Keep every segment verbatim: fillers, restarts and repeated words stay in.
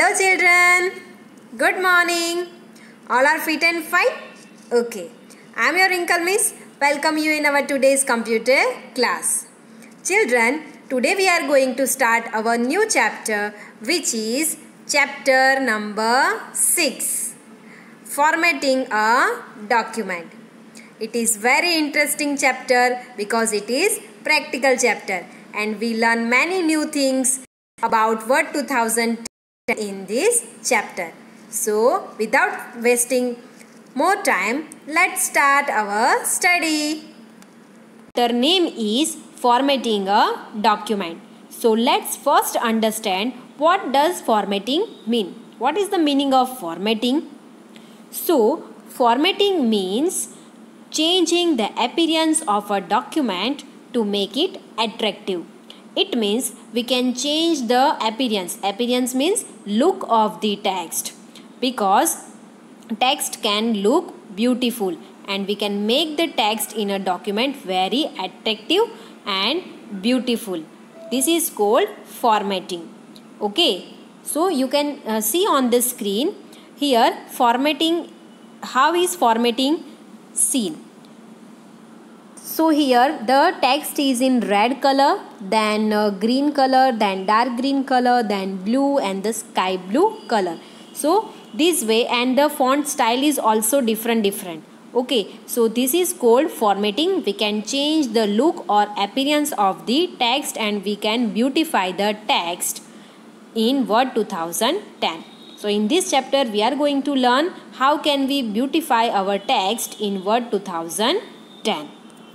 children, good morning. All are fit and fine? Okay. I am your Wrinkle Miss. Welcome you in our today's computer class. Children, today we are going to start our new chapter, which is chapter number six. Formatting a document. It is very interesting chapter because it is practical chapter and we learn many new things about Word two thousand ten in this chapter. So without wasting more time, let's start our study. The name is formatting a document. So let's first understand what does formatting mean. What is the meaning of formatting? So formatting means changing the appearance of a document to make it attractive. It means we can change the appearance. Appearance means look of the text, because text can look beautiful and we can make the text in a document very attractive and beautiful. This is called formatting. Okay, so you can uh, see on the screen here formatting. How is formatting seen? So here the text is in red color, then uh, green color, then dark green color, then blue and the sky blue color. So this way, and the font style is also different different. Okay, so this is called formatting. We can change the look or appearance of the text and we can beautify the text in Word two thousand ten. So in this chapter we are going to learn how can we beautify our text in Word two thousand ten.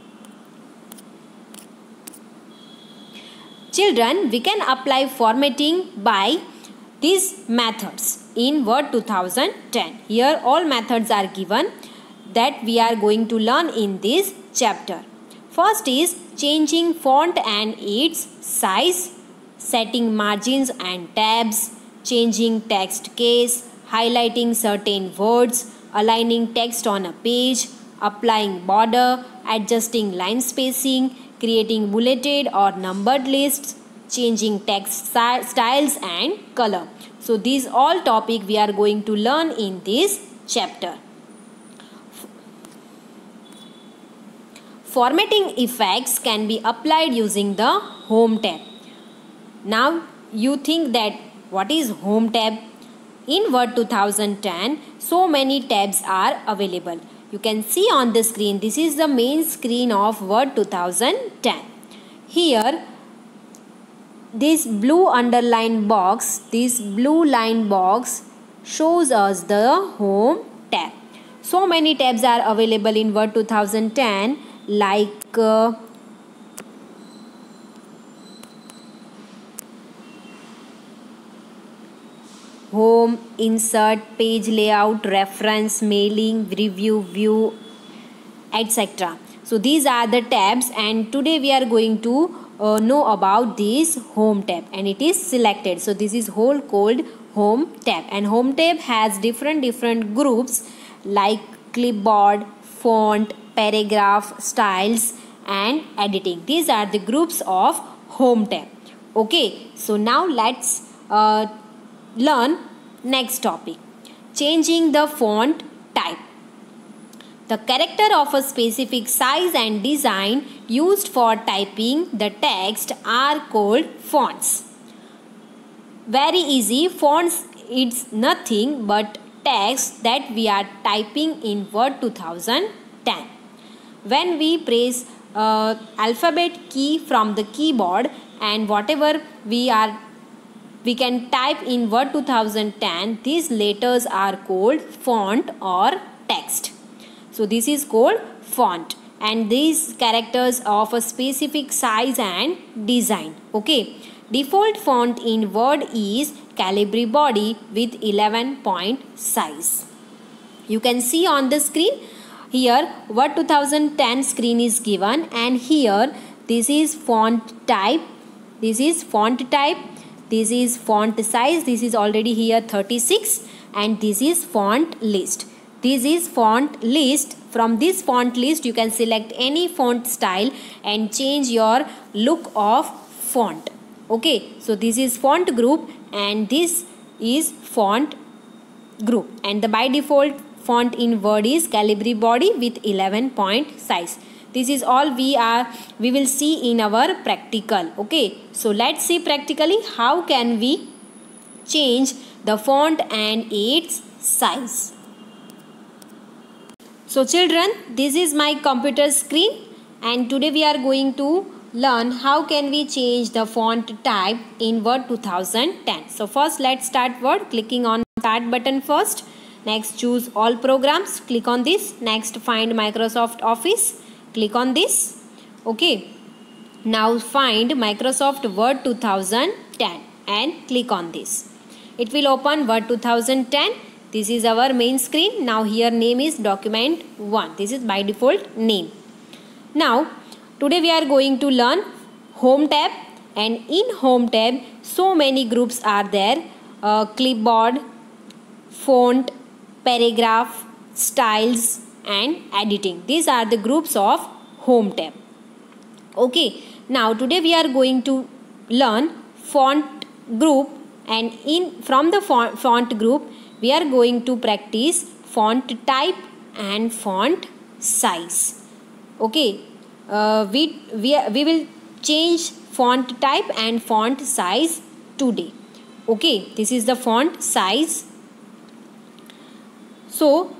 Children, we can apply formatting by these methods in Word two thousand ten. Here all methods are given that we are going to learn in this chapter. First is changing font and its size, setting margins and tabs, changing text case, highlighting certain words, aligning text on a page, applying border, adjusting line spacing, creating bulleted or numbered lists, changing text styles and color. So these all topic we are going to learn in this chapter. Formatting effects can be applied using the Home tab. Now you think that what is Home tab? In Word two thousand ten, so many tabs are available. You can see on the screen, this is the main screen of Word two thousand ten. Here, this blue underline box, this blue line box shows us the Home tab. So many tabs are available in Word two thousand ten, like uh, Home, Insert, Page Layout, Reference, Mailing, Review, View, et cetera. So these are the tabs and today we are going to uh, know about this Home tab and it is selected. So this is whole called Home tab, and Home tab has different different groups like clipboard, font, paragraph, styles and editing. These are the groups of Home tab. Okay, so now let's uh, learn next topic, changing the font type. The character of a specific size and design used for typing the text are called fonts. Very easy. Fonts, it's nothing but text that we are typing in Word two thousand ten. When we press uh, alphabet key from the keyboard and whatever we are we can type in Word two thousand ten, these letters are called font or text. So this is called font and these characters of a specific size and design. Okay. Default font in Word is Calibri Body with eleven point size. You can see on the screen here Word two thousand ten screen is given, and here this is font type, this is font type, this is font size, this is already here thirty-six, and this is font list. This is font list. From this font list you can select any font style and change your look of font. Okay, so this is font group and this is font group, and the by default font in Word is Calibri body with eleven point size. This is all we are we will see in our practical. Okay, so let's see practically how can we change the font and its size. So children, this is my computer screen, and today we are going to learn how can we change the font type in Word two thousand ten. So first let's start Word, clicking on Start button first. Next choose all programs, click on this. Next find Microsoft Office, click on this. Okay, now find Microsoft Word two thousand ten and click on this. It will open Word two thousand ten. This is our main screen. Now here name is document one. This is by default name. Now today we are going to learn Home tab, and in Home tab so many groups are there. Uh, clipboard, font, paragraph, styles and editing. These are the groups of Home tab. Okay, now today we are going to learn font group, and in from the font, font group we are going to practice font type and font size. Okay, uh, we, we, we will change font type and font size today. Okay, this is the font size. So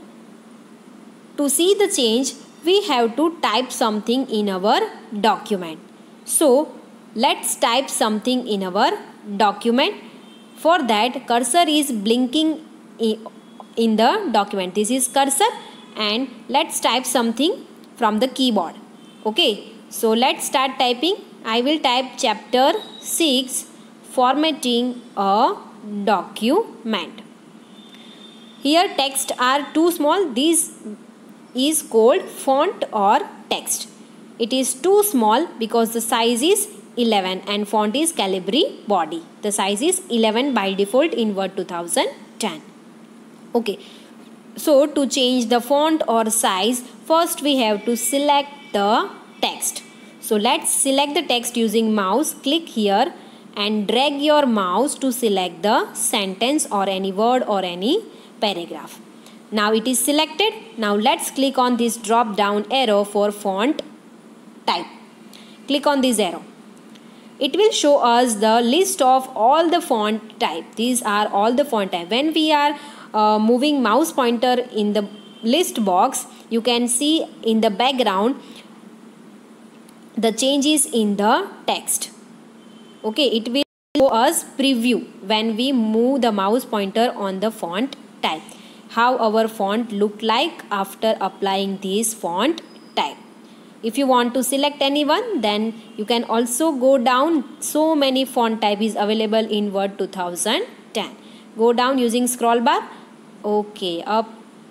to see the change we have to type something in our document. So let's type something in our document. For that cursor is blinking in the document. This is cursor, and let's type something from the keyboard. Okay, so let's start typing. I will type chapter six, formatting a document. Here text are too small. This is called font or text. It is too small because the size is eleven and font is Calibri body. The size is eleven by default in Word two thousand ten. Okay, so to change the font or size, first we have to select the text. So let's select the text using mouse. Click here and drag your mouse to select the sentence or any word or any paragraph. Now it is selected. Now let's click on this drop down arrow for font type. Click on this arrow. It will show us the list of all the font type. These are all the font type. When we are uh, moving mouse pointer in the list box, you can see in the background the changes in the text. Okay, it will show us preview when we move the mouse pointer on the font type, how our font look like after applying this font type. If you want to select anyone, then you can also go down. So many font type is available in Word two thousand ten. Go down using scroll bar. Okay, up.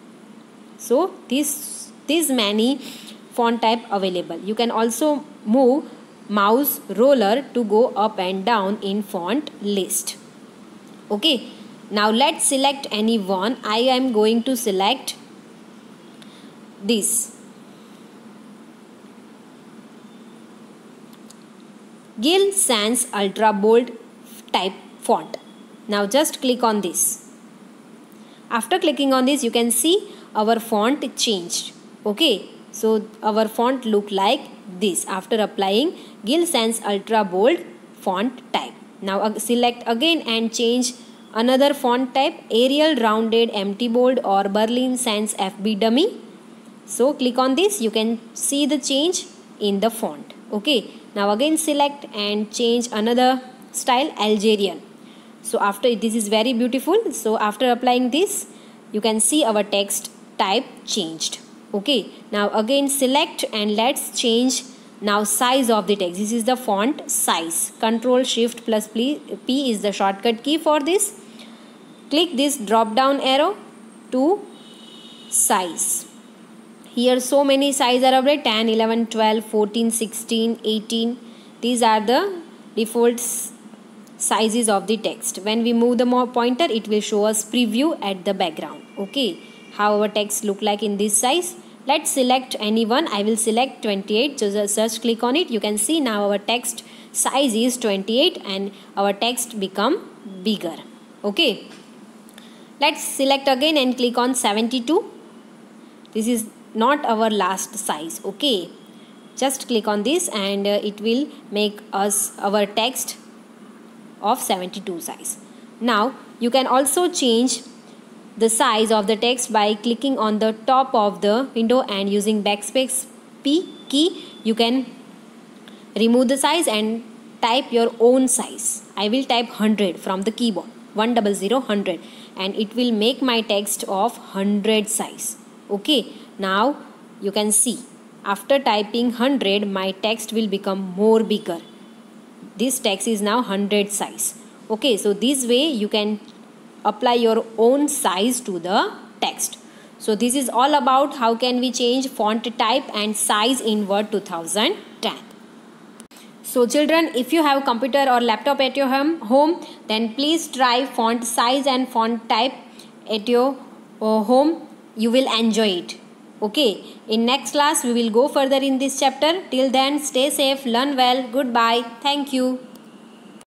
So this this many font type available. You can also move mouse roller to go up and down in font list. Okay, now let's select any one. I am going to select this Gill Sans Ultra Bold type font. Now just click on this. After clicking on this, you can see our font changed. Okay, so our font look like this after applying Gill Sans Ultra Bold font type. Now select again and change another font type, Arial Rounded Empty Bold or Berlin Sans F B Dummy. So click on this. You can see the change in the font. Okay, now again select and change another style, Algerian. So after this is very beautiful. So after applying this, you can see our text type changed. Okay, now again select and let's change now size of the text. This is the font size. Control Shift plus P is the shortcut key for this. Click this drop down arrow to size. Here so many sizes are available: ten, eleven, twelve, fourteen, sixteen, eighteen. These are the default sizes of the text. When we move the pointer, it will show us preview at the background. Okay, how our text look like in this size. Let's select any one. I will select twenty-eight. Just search, click on it. You can see now our text size is twenty-eight and our text become bigger. Okay, let's select again and click on seventy-two. This is not our last size. Okay, just click on this and uh, it will make us our text of seventy-two size. Now you can also change the size of the text by clicking on the top of the window and using backspace P key. You can remove the size and type your own size. I will type one hundred from the keyboard, one hundred, one hundred, and it will make my text of one hundred size. Okay, now you can see after typing one hundred my text will become more bigger. This text is now one hundred size. Okay, so this way you can apply your own size to the text. So this is all about how can we change font type and size in Word two thousand ten. So children, if you have computer or laptop at your home, then please try font size and font type at your uh, home. You will enjoy it. Okay, in next class we will go further in this chapter. Till then, stay safe, learn well. Goodbye. Thank you.